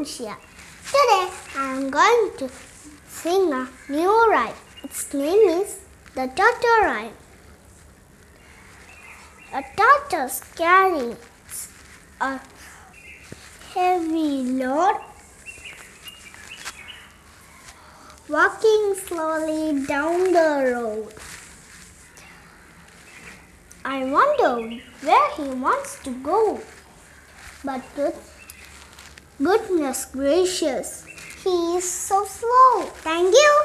Indonesia. Today I am going to sing a new rhyme. Its name is the Tortoise Rhyme. A tortoise carries a heavy load, walking slowly down the road. I wonder where he wants to go, but goodness gracious, he is so slow. Thank you.